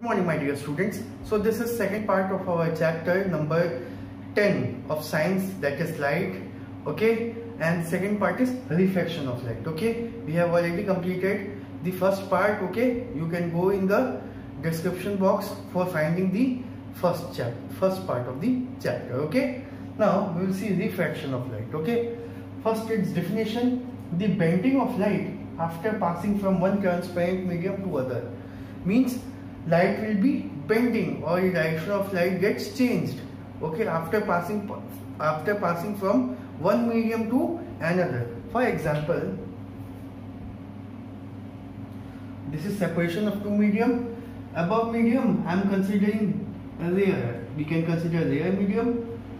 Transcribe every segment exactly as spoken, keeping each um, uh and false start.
Morning my dear students. So this is second part of our chapter number ten of science, that is light. Okay, and second part is reflection of light. Okay, we have already completed the first part. Okay, you can go in the description box for finding the first chapter, first part of the chapter. Okay, now we will see refraction of light. Okay, first its definition: the bending of light after passing from one transparent medium to other. Means light will be bending, or the direction of light gets changed. Okay, after passing after passing from one medium to another. For example, this is separation of two medium. Above medium I am considering rare. We can consider rare medium.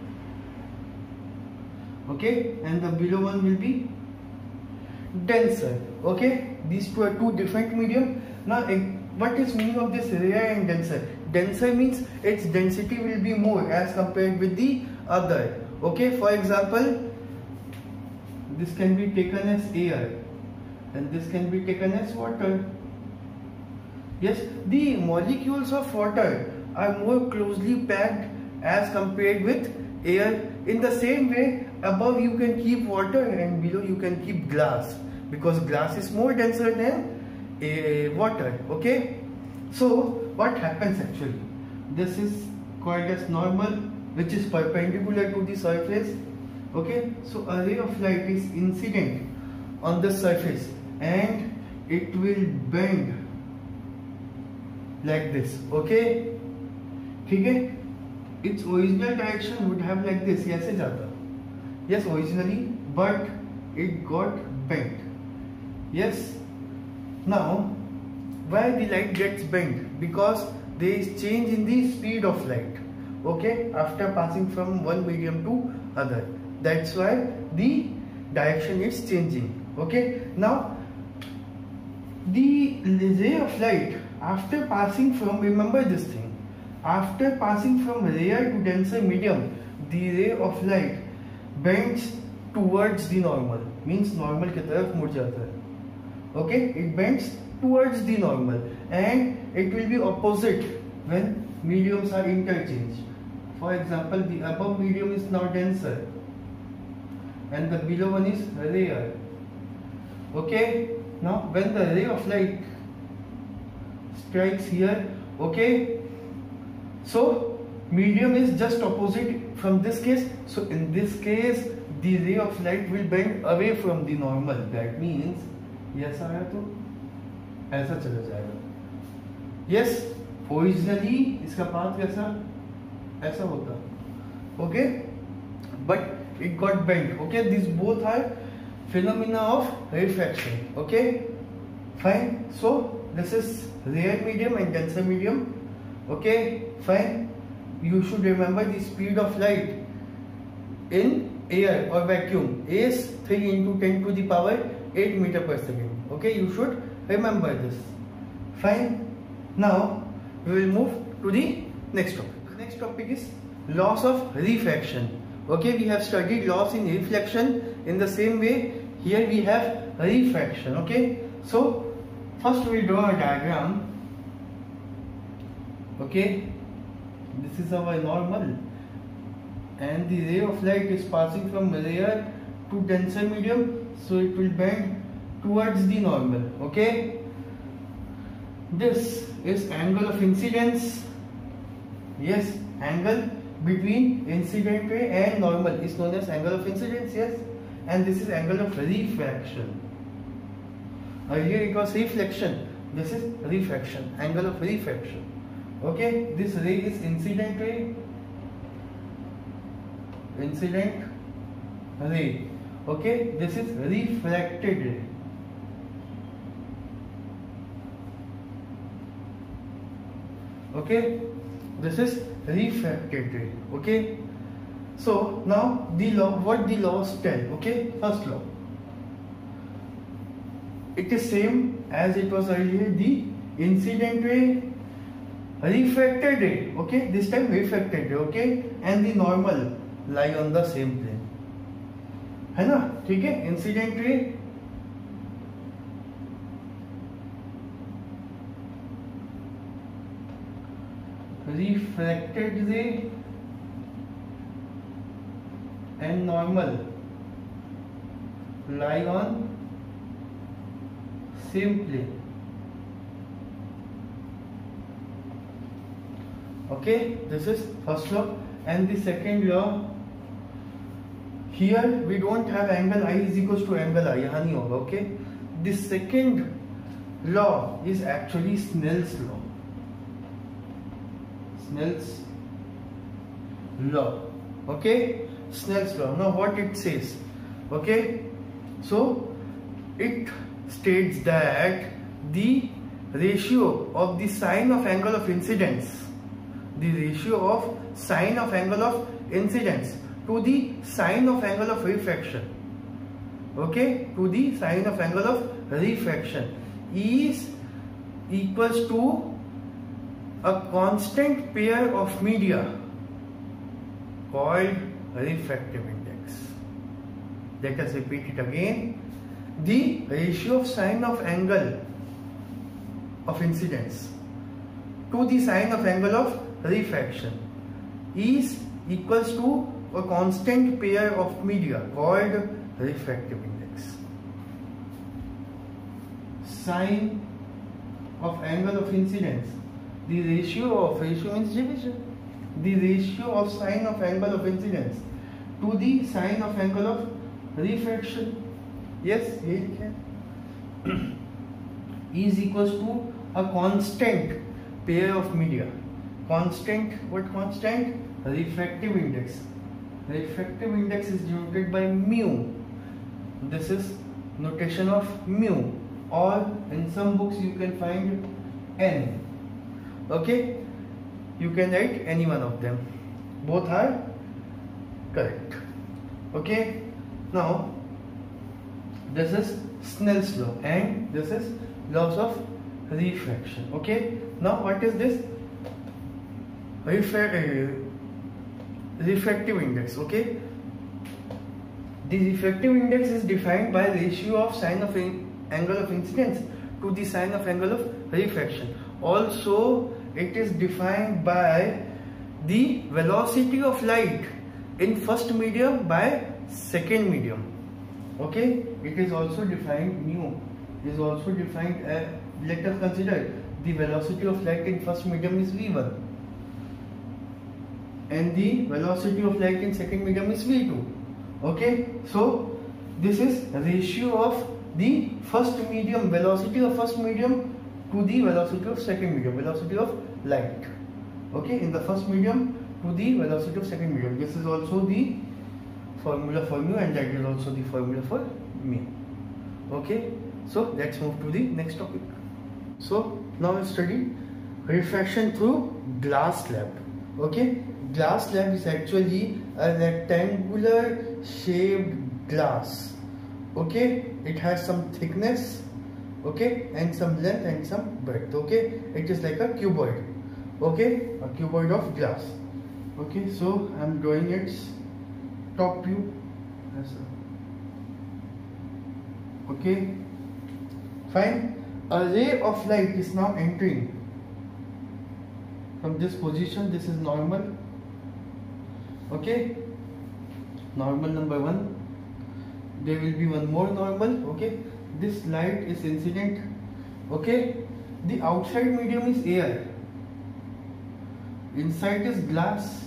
Okay, and the below one will be denser. Okay, these two are two different medium. Now what is meaning of this rare and denser? Denser means its density will be more as compared with the other. Okay, for example, this can be taken as air and this can be taken as water. Yes, the molecules of water are more closely packed as compared with air. In the same way, above you can keep water and below you can keep glass, because glass is more denser than a water. Okay, so what happens actually? This is called as normal, which is perpendicular to the surface. Okay, so a ray of light is incident on the surface and it will bend like this. Okay, okay, its original direction would have like this. Yes, yes, originally, but it got bent. Yes. Now, why the light gets bent? Because there is change in the speed of light. Okay, after passing from one medium to other. That's why the direction is changing. Okay, now the ray of light after passing from, remember this thing, after passing from rare to denser medium, the ray of light bends towards the normal. Means normal की तरफ मुड़ जाता है. Okay, it bends towards the normal and it will be opposite when mediums are interchanged. For example, the above medium is now denser and the below one is rare. Okay, now when the ray of light strikes here, okay, so medium is just opposite from this case. So in this case, the ray of light will bend away from the normal. That means ऐसा आया तो ऐसा चला जाएगा. Yes, originally इसका path कैसा ऐसा होता. Okay, but it got bent. Okay, these both are phenomena of refraction. Okay, fine. So this is rare medium and denser medium. Okay, fine. You should remember the speed of light in air or vacuum is three into ten to the power eight meter per second. Okay, you should remember this. Fine. Now we will move to the next topic. The next topic is laws of refraction. Okay, we have studied laws in reflection. In the same way, here we have refraction. Okay, so first we will draw a diagram. Okay, this is our normal and the ray of light is passing from rare to denser medium, so it will bend towards the normal. Okay, this is angle of incidence. Yes, angle between incident ray and normal is known as angle of incidence. Yes, and this is angle of refraction. Earlier it was reflection, this is refraction, angle of refraction. Okay, this ray is incident ray, incident ray. Okay, this is refracted ray. Okay, this is refracted ray. Okay, so now the law, what the laws tell. Okay, first law, it is same as it was earlier. The incident ray, refracted ray. Okay, this time refracted ray. Okay, and the normal lie on the same plane. है ना, ठीक है. Incident ray refracted ray and normal lie on same plane. Okay, this is first law. And the second law, here we don't have angle I is equals to angle I, यहाँ नहीं होगा. Okay, the second law is actually Snell's law. Snell's law. Okay, Snell's law. Now what it says? Okay, so it states that the ratio of the sine of angle of incidence, the ratio of sine of angle of incidence to the sine of angle of refraction, okay, to the sine of angle of refraction is equals to a constant pair of media called refractive index. Let us repeat it again. The ratio of sine of angle of incidence to the sine of angle of refraction is equals to a constant pair of media called refractive index. Sine of angle of incidence, the ratio of ratio means division, the ratio of sine of angle of incidence to the sine of angle of refraction, yes, is equals to a constant pair of media. Constant, what constant? Refractive index. Refractive index is denoted by mu. This is notation of mu, or in some books you can find n. Okay, you can write any one of them, both are correct. Okay, now this is Snell's law and this is laws of refraction. Okay, now what is this? Refra uh, refractive index. Okay, the refractive index is defined by ratio of sine of angle of incidence to the sine of angle of refraction. Also, it is defined by the velocity of light in first medium by second medium. Okay, it is also defined, mu is also defined, uh, let us consider the velocity of light in first medium is v one and the velocity of light in second medium is v two. Okay, so this is ratio of the first medium, velocity of first medium to the velocity of second medium, velocity of light, okay, in the first medium to the velocity of second medium. This is also the formula for mu and that is also the formula for mu. Okay, so let's move to the next topic. So now we study refraction through glass slab. Okay, glass slab is actually a rectangular shaped glass. Okay, it has some thickness, okay, and some length and some breadth. Okay, it is like a cuboid. Okay, a cuboid of glass. Okay, so I am drawing its top view. Okay, fine. A ray of light is now entering from this position. This is normal. Okay, normal number one. There will be one more normal. Okay, this light is incident. Okay, the outside medium is air, inside is glass,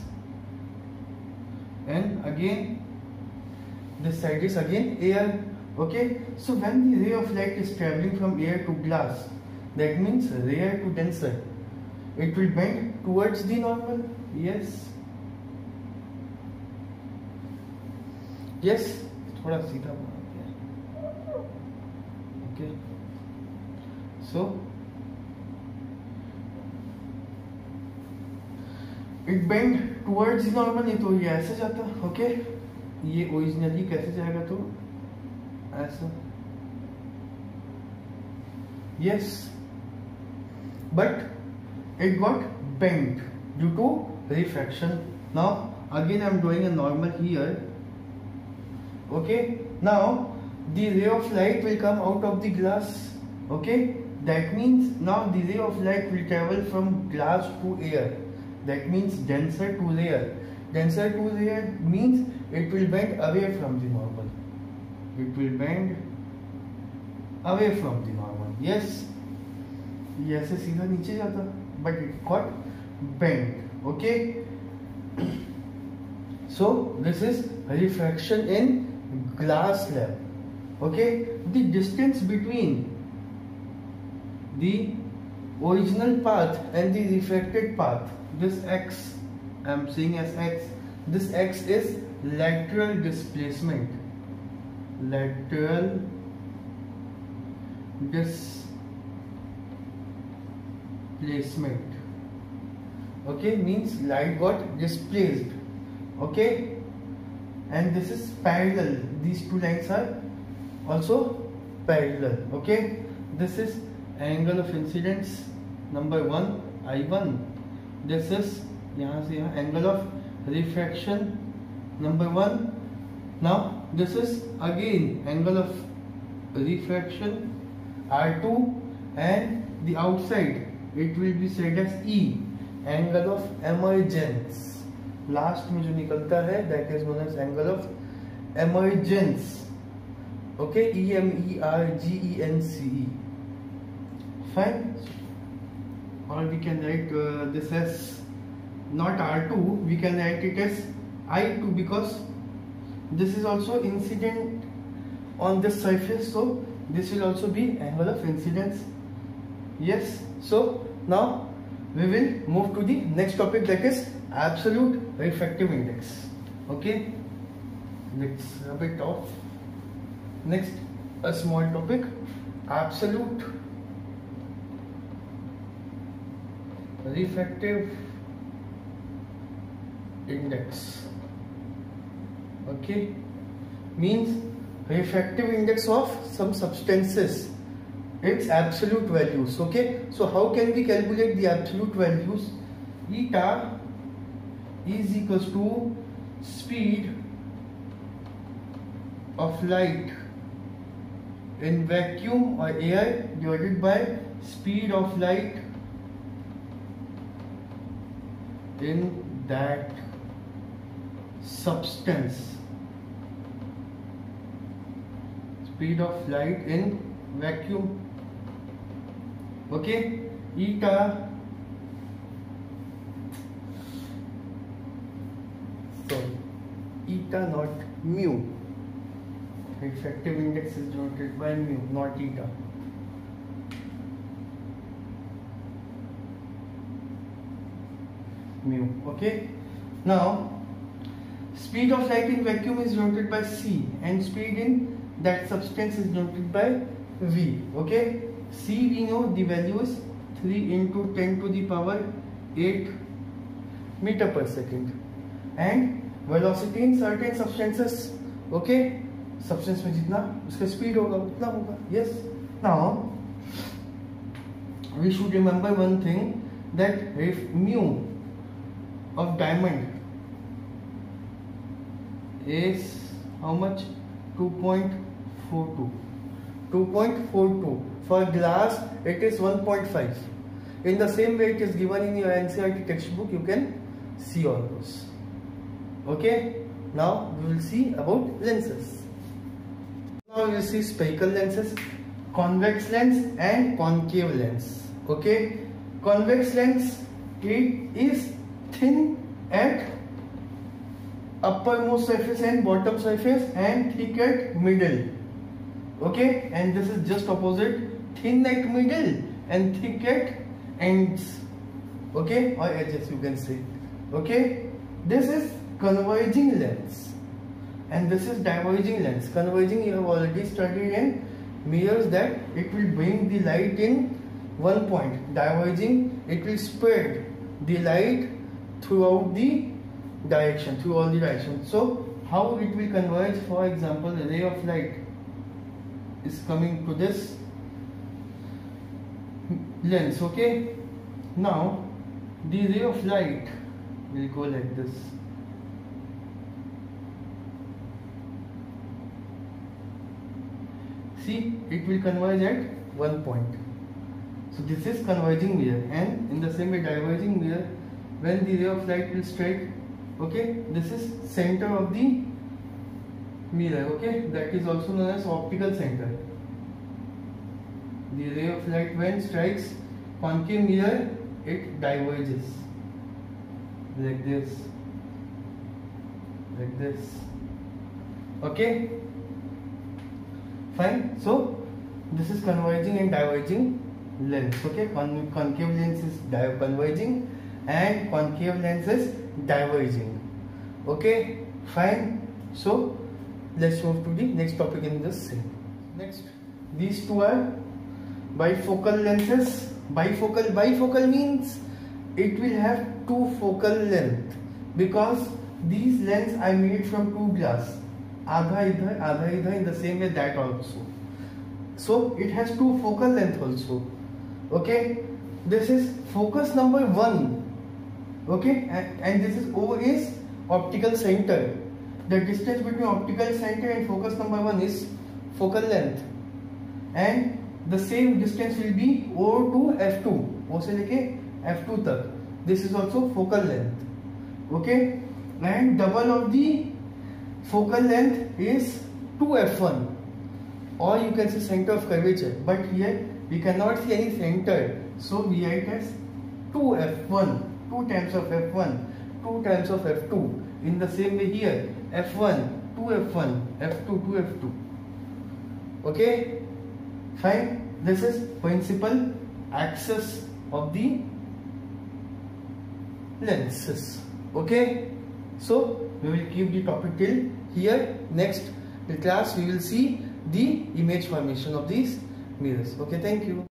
and again this side is again air. Okay, so when the ray of light is traveling from air to glass, that means rare to denser, it will bend towards the normal. Yes, yes, थोड़ा सीधा बना. Okay, so it bend towards the normal. नहीं तो ये ऐसे जाता. Okay, ये originally कैसे जाएगा? तो ऐसा. Yes, but it got bent due to refraction. Now again I am drawing a normal here. Okay, now the ray of light will come out of the glass. Okay, that means now the ray of light will travel from glass to air. that means denser to rare. Denser to rare means it will bend away from the normal. It will bend away from the normal. Yes, ये ऐसे सीधा नीचे जाता, but it got bent. Okay. So this is refraction in glass slab. Okay, the distance between the original path and the refracted path, this x, I am saying as x, this x is lateral displacement. Lateral displacement. Okay, means light got displaced. Okay, and this is parallel. These two lines are also parallel. Okay, this is angle of incidence number one, I one. This is यहाँ से यहाँ angle of refraction number one. Now this is again angle of refraction R two, and the outside it will be said as E, angle of emergence. Last में जो निकलता है that is known as angle of emergence. Okay, E M E R G E N C E. Fine. Or we can write uh, this as not R two, we can write it as I two, because this is also incident on this surface, so this will also be angle of incidence. Yes, so now we will move to the next topic, that is absolute refractive index. Okay, let's rub it off. Next, a small topic, absolute refractive index. Okay, means refractive index of some substances, its absolute values. Okay, so how can we calculate the absolute values? Eta is equals to speed of light in vacuum or air divided by speed of light in that substance. Speed of light in vacuum. Okay, eta sorry eta not mu. Refractive index is denoted by mu, not eta. Mu. Okay, now speed of light in vacuum is denoted by C, and speed in that substance is denoted by V. Okay, C we know the value is three into ten to the power eight meter per second, and velocity in certain substances. Okay, substance में जितना उसका speed होगा उतना होगा. Yes. Now we should remember one thing, that if mu of diamond is how much? two point four two. two point four two. For glass it is one point five. In the same way it is given in your N C E R T textbook, you can see all those. Okay, now we will see about lenses. Now we will see spherical lenses, convex lens and concave lens. Okay, convex lens, it is thin at uppermost surface and bottom surface and thick at middle. Okay, and this is just opposite, thin at middle and thick at ends. Okay, or edges you can say. Okay, this is converging lens and this is diverging lens. Converging you have already studied in mirrors, that it will bring the light in one point. Diverging, it will spread the light throughout the direction, through all the directions. So how it will converge? For example, a ray of light is coming to this lens. Okay, now the ray of light will go like this. See, it will converge at one point. So this is converging mirror, and in the same way diverging mirror, when the ray of light will strike, okay, this is center of the mirror, okay, that is also known as optical center. The ray of light when strikes concave mirror, it diverges like this, like this, okay, fine. So this is converging and diverging lens, okay. Con concave lens is converging and concave lens is diverging, okay, fine. So let's move to the next topic in this scene. Next, these two are bifocal lenses. Bifocal, bifocal means it will have two focal length, because these lenses are made from two glass, adha idhar, adha idhar, in the same way that also. So it has two focal length also, okay. This is focus number one, okay, and, and this is O is optical center. The distance between optical center and focus number one is focal length, and the same distance will be O to F two, O से लेके F two तक. This is also focal length, okay, and double of the focal length is two F one, or you can say center of curvature, but here we cannot see any center, so we write as two F one, two times of F one, two times of F two. In the same way here, F one, two F one, F two, two F two, okay, fine. This is principal axis of the lenses, okay. So we will keep the topic till here. Next class we will see the image formation of these mirrors, okay. Thank you.